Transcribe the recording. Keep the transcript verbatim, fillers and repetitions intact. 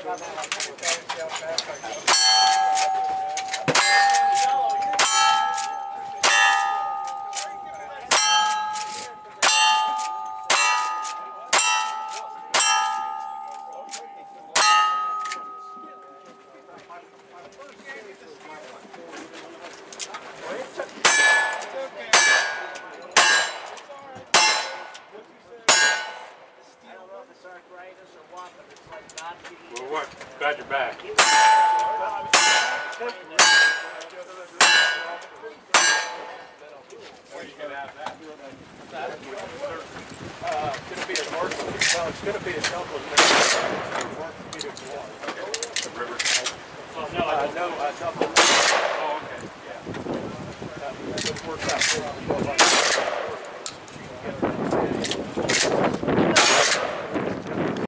Well, what? Got your back. Where are you going to have that? Uh, it's going to be a north. Well, it's going to be a Dublin. The river. Well, no, I uh, no, uh, Dublin. Oh, okay. Yeah. That, that works out.